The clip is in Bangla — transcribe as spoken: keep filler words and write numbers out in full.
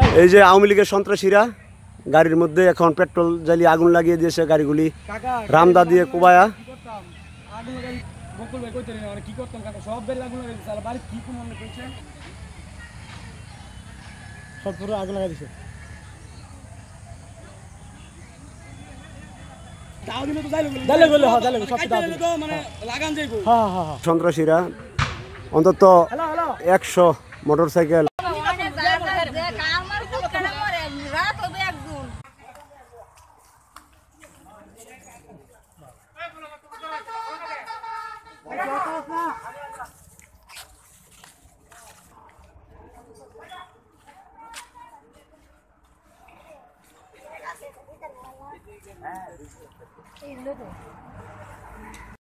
এই যে আওয়ামী লীগের সন্ত্রাসীরা গাড়ির মধ্যে এখন পেট্রোল জ্বালিয়ে আগুন লাগিয়ে দিয়েছে গাড়িগুলি রামদা দিয়ে কোবায়া। সব পুরো আগুন লাগাই দিছে। সন্ত্রাসীরা অন্তত একশো মোটর সাইকেল এই লোক